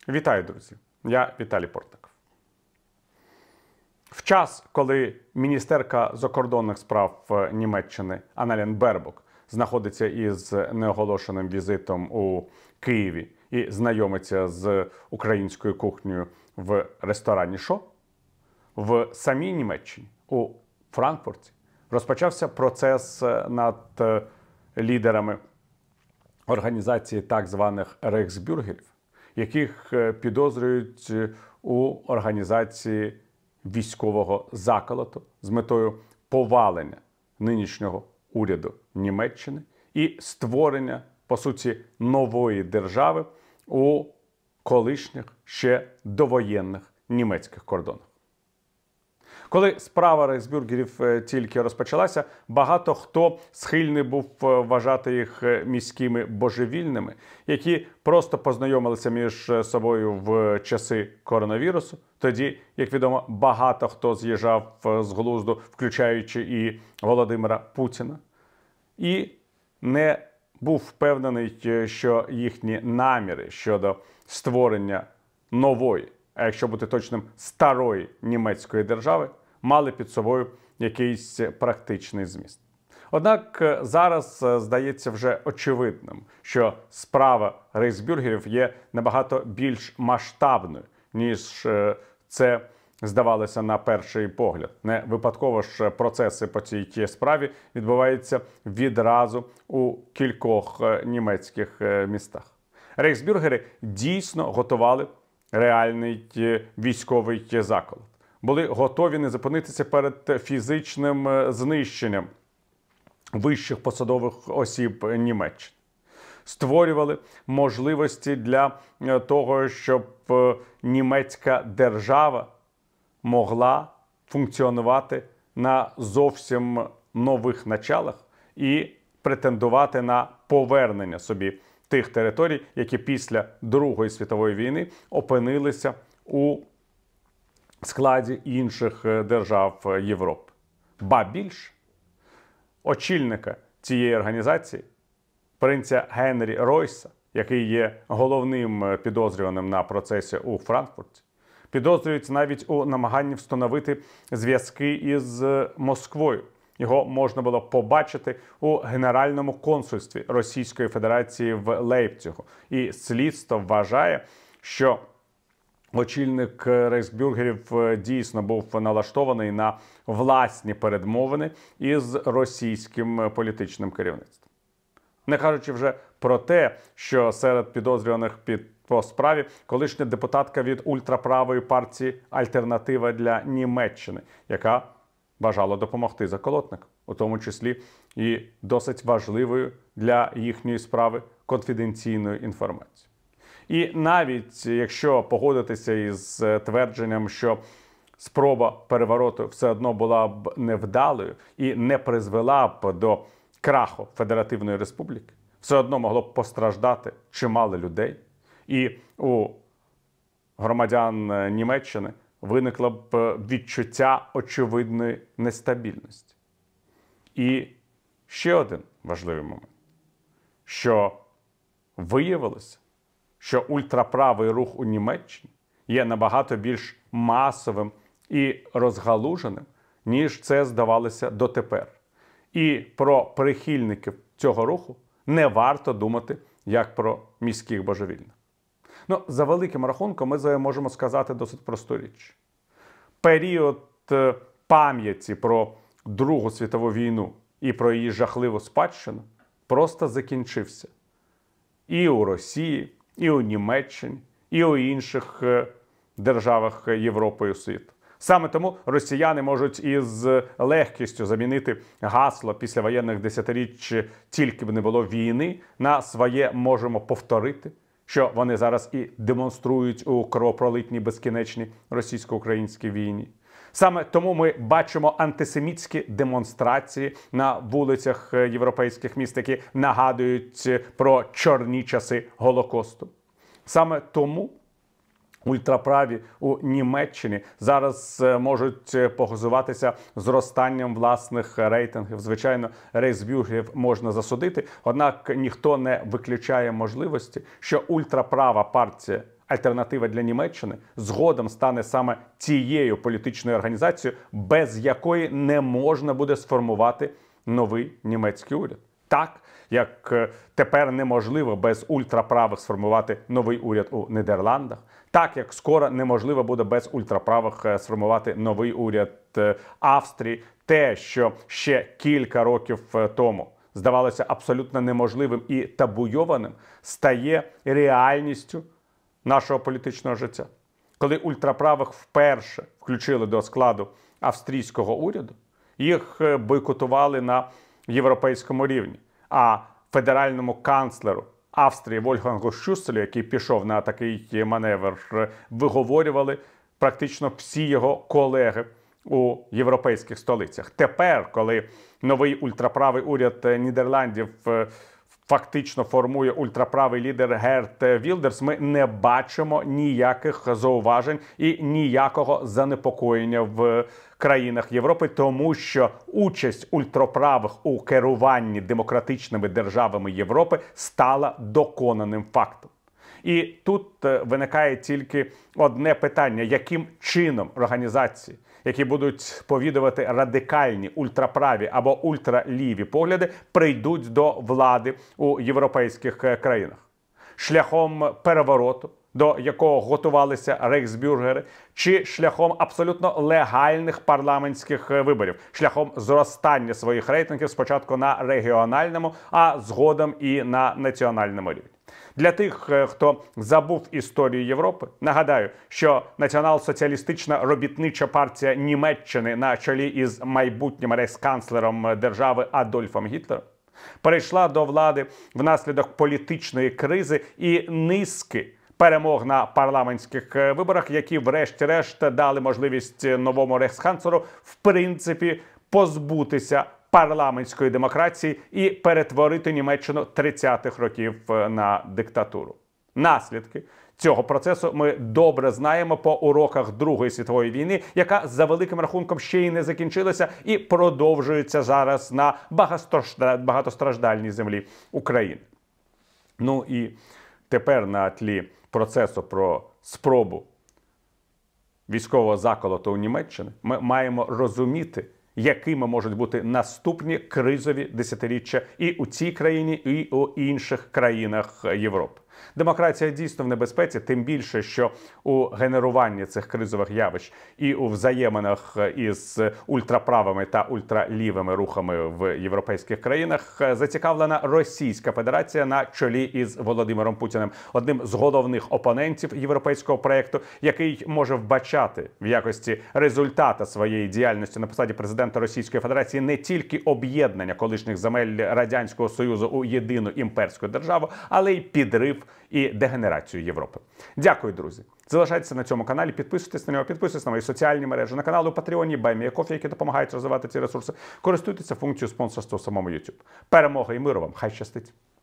Вітаю, друзі! Я Віталій Портников. В час, коли міністерка закордонних справ Німеччини Аннален Бербок знаходиться із неоголошеним візитом у Києві і знайомиться з українською кухнею в ресторані «Шо», в самій Німеччині, у Франкфурті, розпочався процес над лідерами організації так званих рейхсбюргерів, яких підозрюють у організації військового заколоту з метою повалення нинішнього уряду Німеччини і створення, по суті, нової держави у колишніх ще довоєнних німецьких кордонах. Коли справа рейхсбюргерів тільки розпочалася, багато хто схильний був вважати їх міськими божевільними, які просто познайомилися між собою в часи коронавірусу. Тоді, як відомо, багато хто з'їжджав з глузду, включаючи і Володимира Путіна. І не був впевнений, що їхні наміри щодо створення нової, а якщо бути точним, старої німецької держави, мали під собою якийсь практичний зміст. Однак зараз здається вже очевидним, що справа рейхсбюргерів є набагато більш масштабною, ніж це здавалося на перший погляд. Не випадково ж процеси по цій справі відбуваються відразу у кількох німецьких містах. Рейхсбюргери дійсно готували реальний військовий заколот. Були готові не зупинитися перед фізичним знищенням вищих посадових осіб Німеччини. Створювали можливості для того, щоб німецька держава могла функціонувати на зовсім нових началах і претендувати на повернення собі тих територій, які після Другої світової війни опинилися у складі інших держав Європи. Ба більше, очільника цієї організації, принца Генрі Ройса, який є головним підозрюваним на процесі у Франкфурті, підозрюють навіть у намаганні встановити зв'язки із Москвою. Його можна було побачити у Генеральному консульстві Російської Федерації в Лейпцигу. І слідство вважає, що очільник рейхсбюргерів дійсно був налаштований на власні передмовини із російським політичним керівництвом. Не кажучи вже про те, що серед підозрюваних по справі колишня депутатка від ультраправої партії «Альтернатива для Німеччини», яка бажала допомогти заколотникам, у тому числі і досить важливою для їхньої справи конфіденційною інформацією. І навіть якщо погодитися із твердженням, що спроба перевороту все одно була б невдалою і не призвела б до краху Федеративної Республіки, все одно могло б постраждати чимало людей. І у громадян Німеччини виникло б відчуття очевидної нестабільності. І ще один важливий момент, що виявилося, що ультраправий рух у Німеччині є набагато більш масовим і розгалуженим, ніж це здавалося дотепер. І про прихильників цього руху не варто думати як про міських божевільних. За великим рахунком ми можемо сказати досить просту річ. Період пам'яті про Другу світову війну і про її жахливу спадщину просто закінчився. І у Росії, і у Німеччині, і у інших державах Європи і світу. Саме тому росіяни можуть із легкістю замінити гасло післявоєнних десятиріч «тільки б не було війни» на своє «можемо повторити», що вони зараз і демонструють у кровопролитній безкінечній російсько-українській війні. Саме тому ми бачимо антисемітські демонстрації на вулицях європейських міст, які нагадують про чорні часи Голокосту. Саме тому ультраправі у Німеччині зараз можуть похизуватися зростанням власних рейтингів. Звичайно, рейхсбюргерів можна засудити, однак ніхто не виключає можливості, що ультраправа партія Альтернатива для Німеччини згодом стане саме тією політичною організацією, без якої не можна буде сформувати новий німецький уряд. Так, як тепер неможливо без ультраправих сформувати новий уряд у Нідерландах, так, як скоро неможливо буде без ультраправих сформувати новий уряд Австрії, те, що ще кілька років тому здавалося абсолютно неможливим і табуйованим, стає реальністю нашого політичного життя. Коли ультраправих вперше включили до складу австрійського уряду, їх бойкотували на європейському рівні. А федеральному канцлеру Австрії Вольфгангу Шюсселю, який пішов на такий маневр, виговорювали практично всі його колеги у європейських столицях. Тепер, коли новий ультраправий уряд Нідерландів фактично формує ультраправий лідер Герт Вілдерс, ми не бачимо ніяких зауважень і ніякого занепокоєння в країнах Європи, тому що участь ультраправих у керуванні демократичними державами Європи стала доконаним фактом. І тут виникає тільки одне питання: яким чином організації, які будуть сповідувати радикальні, ультраправі або ультраліві погляди, прийдуть до влади у європейських країнах? Шляхом перевороту, до якого готувалися рейхсбюргери, чи шляхом абсолютно легальних парламентських виборів, шляхом зростання своїх рейтингів спочатку на регіональному, а згодом і на національному рівні. Для тих, хто забув історію Європи, нагадаю, що Націонал-соціалістична робітнича партія Німеччини на чолі із майбутнім рейхсканцлером держави Адольфом Гітлером перейшла до влади внаслідок політичної кризи і низки перемог на парламентських виборах, які врешті-решт дали можливість новому рейхсканцлеру в принципі позбутися парламентської демократії і перетворити Німеччину 30-х років на диктатуру. Наслідки цього процесу ми добре знаємо по уроках Другої світової війни, яка за великим рахунком ще й не закінчилася і продовжується зараз на багатостраждальній землі України. Ну і тепер на тлі процесу про спробу військового заколоту у Німеччині ми маємо розуміти, якими можуть бути наступні кризові десятиріччя і у цій країні, і у інших країнах Європи. Демократія дійсно в небезпеці, тим більше, що у генеруванні цих кризових явищ і у взаєминах із ультраправими та ультралівими рухами в європейських країнах зацікавлена Російська Федерація на чолі із Володимиром Путіним, одним з головних опонентів європейського проєкту, який може вбачати в якості результата своєї діяльності на посаді президента Російської Федерації не тільки об'єднання колишніх земель Радянського Союзу у єдину імперську державу, але й підрив і дегенерацію Європи. Дякую, друзі. Залишайтеся на цьому каналі, підписуйтесь на нього, підписуйтесь на мої соціальні мережі, на канал у Патреоні, BuyMeACoffee, які допомагають розвивати ці ресурси. Користуйтеся функцією спонсорства у самому YouTube. Перемоги і миру вам! Хай щастить!